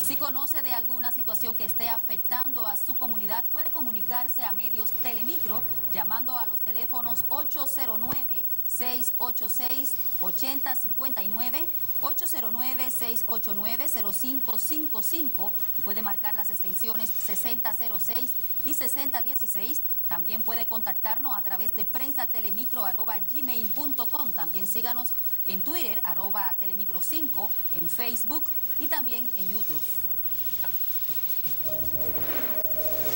Si conoce de alguna situación que esté afectando a su comunidad, puede comunicarse a Medios Telemicro llamando a los teléfonos 809-686-8059, 809-689-0555. Puede marcar las extensiones 6006 y 6016. También puede contactarnos a través de prensatelemicro@gmail.com. También síganos en Twitter, @telemicro5, en Facebook y también en YouTube.